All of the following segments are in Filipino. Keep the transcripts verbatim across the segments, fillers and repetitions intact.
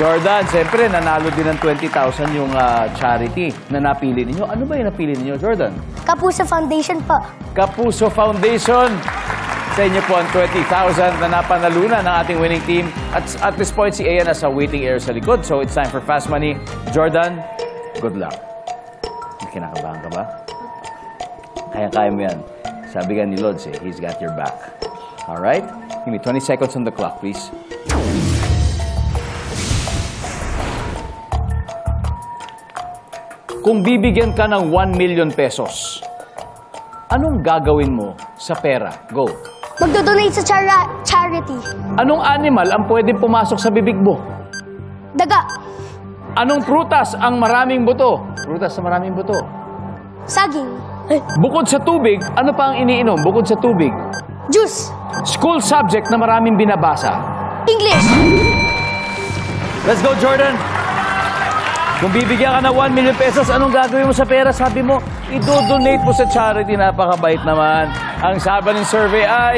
Jordan, siyempre, nanalo din ng twenty thousand yung uh, charity na napili ninyo. Ano ba yung napili ninyo, Jordan? Kapuso Foundation po. Kapuso Foundation. Sa inyo po ang twenty thousand na napanalunan ng ating winning team. At at this point, si Ea nasa waiting area sa likod. So it's time for Fast Money. Jordan, good luck. Kinakabahan ka ba? Kaya-kaya mo yan. Sabi ka ni Lods eh, he's got your back. Alright? Give me twenty seconds on the clock, please. Kung bibigyan ka ng one million pesos, anong gagawin mo sa pera? Go. Magdodonate sa chara charity. Anong animal ang pwedeng pumasok sa bibig mo? Daga. Anong prutas ang maraming buto? Prutas sa maraming buto. Saging. Bukod sa tubig, ano pa ang iniinom bukod sa tubig? Juice. School subject na maraming binabasa. English. Let's go, Jordan. Kung bibigyan ka ng one million pesos, anong gagawin mo sa pera? Sabi mo, i-donate mo sa charity. Napakabait naman. Ang sabi ng survey ay...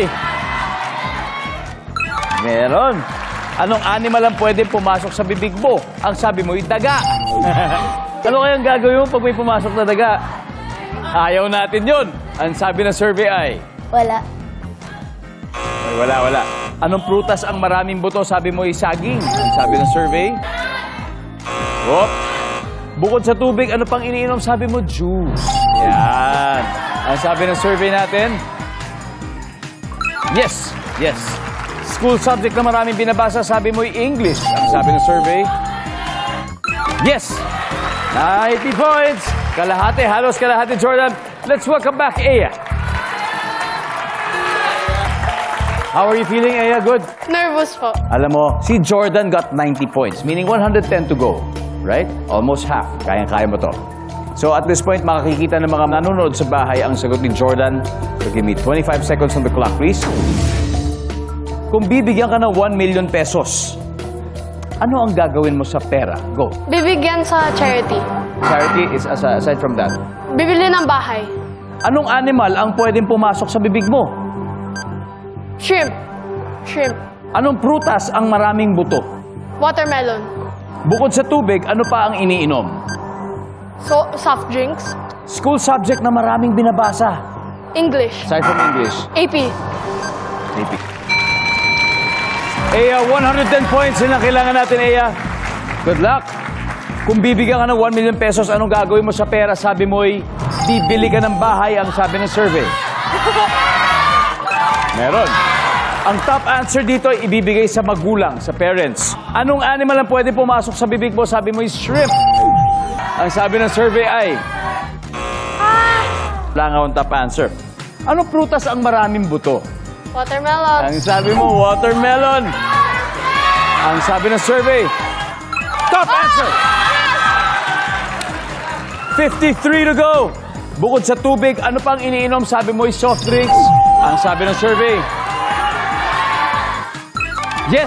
Meron. Anong animal ang pwedeng pumasok sa bibig mo? Ang sabi mo, daga. Ano kayang gagawin mo pag may pumasok na daga? Ayaw natin yun. Ang sabi ng survey ay... Wala. Ay, wala, wala. Anong prutas ang maraming buto? Sabi mo, saging. Ang sabi ng survey... Whoop. Bukod sa tubig, ano pang iniinom? Sabi mo, juice. Yan. Ang sabi ng survey natin? Yes. Yes. School subject na maraming binabasa, sabi mo, English. Ang sabi ng survey? Yes. ninety points. Kalahati, halos kalahati, Jordan. Let's welcome back, Ea. How are you feeling, Ea? Good? Nervous po. Alam mo, si Jordan got ninety points, meaning one hundred ten to go. Right? Almost half. Kayang-kaya mo to. So at this point, makikita ng mga nanonood sa bahay ang sagot ni Jordan. So give me twenty-five seconds on the clock, please. Kung bibigyan ka ng one million pesos, ano ang gagawin mo sa pera? Go. Bibigyan sa charity. Charity is aside from that. Bibili ng bahay. Anong animal ang pwedeng pumasok sa bibig mo? Shrimp. Shrimp. Anong prutas ang maraming buto? Watermelon. Bukod sa tubig, ano pa ang iniinom? So, soft drinks. School subject na maraming binabasa. English. Aside from English. A P. A P. Ea, one hundred ten points yun ang kailangan natin, Ea. Good luck. Kung bibigyan ka ng one million pesos, anong gagawin mo sa pera? Sabi mo'y, bibili ka ng bahay, ang sabi ng survey. Meron. Ang top answer dito ay ibibigay sa magulang, sa parents. Anong animal ang pwede pumasok sa bibig mo? Sabi mo ay shrimp. Ang sabi ng survey ay... Wala nga akong top answer. Anong prutas ang maraming buto? Watermelon. Ang sabi mo, watermelon. Ang sabi ng survey, top answer! fifty-three to go. Bukod sa tubig, ano pang iniinom? Sabi mo ay soft drinks. Ang sabi ng survey, yes!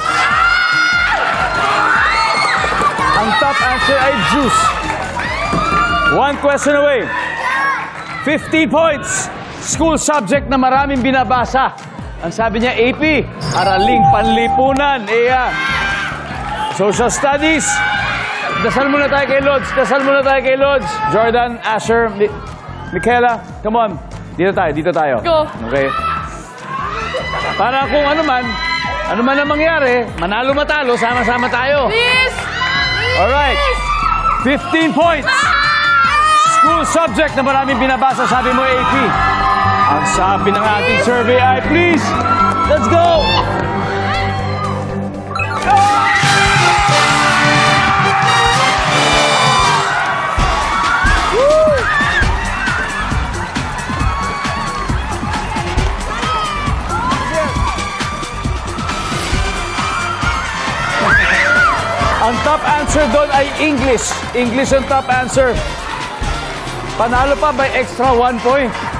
Ang top answer ay juice. One question away. fifteen points. School subject na maraming binabasa. Ang sabi niya, A P, Araling Panlipunan, Ea. Social Studies. Dasal muna tayo kay Lods. Dasal muna tayo kay Lods. Jordan, Asher, Mi Michaela, come on. Dito tayo, dito tayo. Go. Okay. Para kung ano man, ano man ang mangyari, manalo matalo, sama-sama tayo. Please! Alright. fifteen points. School subject na maraming binabasa, sabi mo A P. Ang sabi ng ating survey ay, please, let's go! Ang top answer doon ay English. English ang top answer. Panalo pa by extra one point.